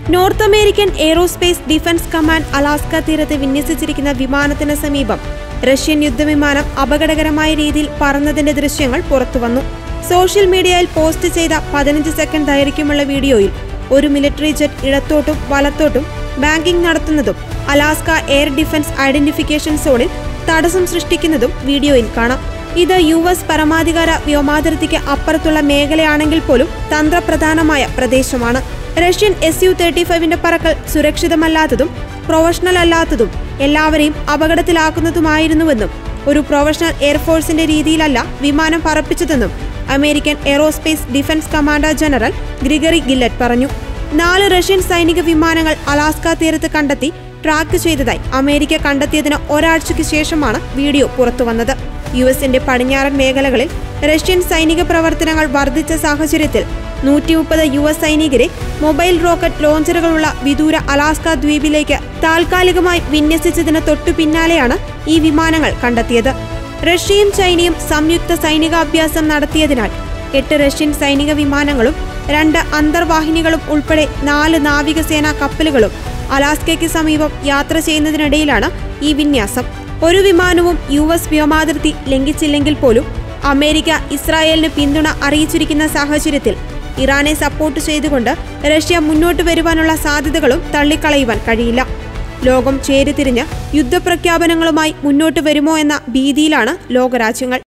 North American Aerospace Defense Command Alaska തീരത്ത് വിന്യസിച്ചിരിക്കുന്ന വിമാനത്തിന് സമീപം റഷ്യൻ യുദ്ധവിമാനം അപകടകരമായ രീതിയിൽ പറന്നതിന്റെ ദൃശ്യങ്ങൾ പുറത്തുവന്നു. സോഷ്യൽ മീഡിയയിൽ പോസ്റ്റ് ചെയ്ത 15 സെക്കൻഡ് ദൈർഘ്യമുള്ള വീഡിയോയിൽ ഒരു മിലിറ്ററി ജെറ്റ് ഇടത്തോട്ടും വലത്തോട്ടും ബാങ്കിംഗ് നടത്തുന്നതും അലാസ്ക എയർ ഡിഫൻസ് ഐഡന്റിഫിക്കേഷൻ സോണിൽ തടസ്സം സൃഷ്ടിക്കുന്നതും വീഡിയോയിൽ കാണാം. ഇത് US പരമാധികാര വ്യോമാതിർത്തിക്ക് അപ്പുറത്തുള്ള മേഖലയാണെങ്കിൽ പോലും തന്ത്രപ്രധാനമായ പ്രദേശമാണ്. റഷ്യൻ Su-35ന്റെ പറക്കൽ സുരക്ഷിതമല്ലാത്തതും പ്രൊഫഷണൽ അല്ലാത്തതും എല്ലാവരെയും അപകടത്തിലാക്കുന്നതുമായിരുന്നുവെന്നും ഒരു പ്രൊഫഷണൽ എയർഫോഴ്സിന്റെ രീതിയിലല്ല വിമാനം പറപ്പിച്ചതെന്നും American Aerospace Defense commander general Gregory Gillett പറഞ്ഞു. 4 റഷ്യൻ സൈനിക വിമാനങ്ങൾ അലാസ്ക തീരത്ത് കണ്ടെത്തി ട്രാക്ക് ചെയ്തതായി അമേരിക്ക കണ്ടെത്തിയതിന് ഒരാഴ്ചയ്ക്ക് ശേഷമാണ് വീഡിയോ പുറത്തുവന്നത്. US-ന്റെ പടിഞ്ഞാറൻ മേഖലകളിൽ റഷ്യൻ സൈനിക പ്രവർത്തനങ്ങൾ വർദ്ധിച്ച സാഹചര്യത്തിൽ 130 US സൈനികരെ മൊബൈൽ റോക്കറ്റ് ലോഞ്ചറുകളുള്ള വിദൂര അലാസ്ക ദ്വീപിലേക്ക് താൽക്കാലികമായി വിന്യസിച്ചതിന് തൊട്ടു പിന്നാലെയാണ് ഈ വിമാനങ്ങൾ കണ്ടെത്തിയത്. റഷ്യയും ചൈനയും സംയുക്ത സൈനികാഭ്യാസം നടത്തിയതിനാൽ 8 റഷ്യൻ സൈനിക വിമാനങ്ങളും 2 അന്തർവാഹിനികളും ഉൾപ്പെടെ 4 നാവികസേനാ കപ്പലുകളും അലാസ്കയ്ക്ക് സമീപം യാത്ര ചെയ്യുന്നതിനിടയിലാണ് ഈ വിന്യാസം. ഒരു വിമാനവും US വ്യോമാതിർത്തി ലംഘിച്ചില്ലെങ്കിൽ പോലും അമേരിക്ക ഇസ്രായേലിന് പിന്തുണ അറിയിച്ചിരിക്കുന്ന സാഹചര്യത്തിൽ ഇറാനെ സപ്പോർട്ട് ചെയ്തുകൊണ്ട് റഷ്യ മുന്നോട്ട് വരുവാനുള്ള സാധ്യതകളും തള്ളിക്കളയുവാൻ കഴിയില്ല. ലോകം ചേരിതിരിഞ്ഞ് യുദ്ധപ്രഖ്യാപനങ്ങളുമായി മുന്നോട്ട് വരുമോ എന്ന ഭീതിയിലാണ് ലോകരാജ്യങ്ങൾ.